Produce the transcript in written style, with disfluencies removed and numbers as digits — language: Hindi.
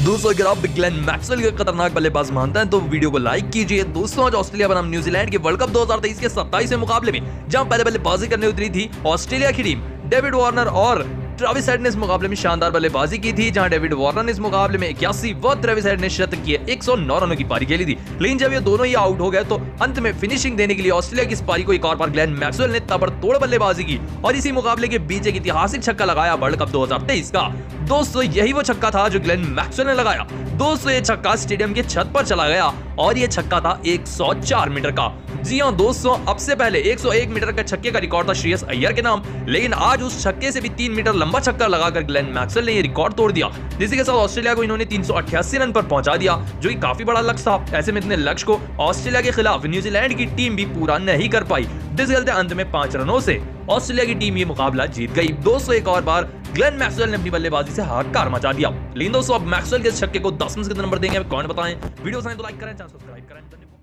दोस्तों अगर आप ग्लेन मैक्सवेल के खतरनाक बल्लेबाज मानते हैं तो वीडियो को लाइक कीजिए। दोस्तों आज ऑस्ट्रेलिया बनाम न्यूजीलैंड के वर्ल्ड कप 2023 के 27वें मुकाबले में जहां पहले बल्लेबाजी करने उतरी थी ऑस्ट्रेलिया की टीम, डेविड वार्नर और ट्रेविस हेड ने इस मुकाबले में शानदार बल्लेबाजी की थी। जहां डेविड वार्नर ने इस मुकाबले में 81 व ट्रेविस हेड ने शतक किए 109 रनों की पारी खेली थी। लेकिन जब ये दोनों ही आउट हो गए तो अंत में फिनिशिंग देने के लिए ऑस्ट्रेलिया की इस पारी को एक और बार ग्लेन मैक्सवेल ने ताबड़तोड़ बल्लेबाजी की और इसी मुकाबले के बीच एक ऐतिहासिक छक्का लगाया वर्ल्ड कप 2023 का। दोस्तों यही वो छक्का था जो ग्लेन मैक्सवेल ने लगाया। दोस्तों ये छक्का स्टेडियम के छत पर चला गया और ये छक्का था 104 मीटर का। जी हां दोस्तों, अब से पहले 101 मीटर का छक्के का रिकॉर्ड था श्रेयस अय्यर के नाम, लेकिन आज उस छक्के से भी 3 मीटर लंबा छक्का लगाकर ग्लेन मैक्सवेल ने ये रिकॉर्ड तोड़ दिया, जिसके के साथ ऑस्ट्रेलिया को इन्होंने 388 रन पर पहुंचा दिया, जो कि काफी बड़ा लक्ष्य था। ऐसे में इतने लक्ष्य को ऑस्ट्रेलिया के खिलाफ न्यूजीलैंड की टीम भी पूरा नहीं कर पाई, जिसके चलते अंत में 5 रनों से ऑस्ट्रेलिया की टीम ये मुकाबला जीत गई। दोस्तों एक और बार ग्लेन मैक्सवेल ने अपनी बल्लेबाजी से हाहाकार मचा दिया। लेकिन दोस्तों अब मैक्सवेल के छक्के को 10 में से कितने नंबर देंगे कमेंट बताएं। वीडियो पसंद तो लाइक करें, चैनल सब्सक्राइब करें।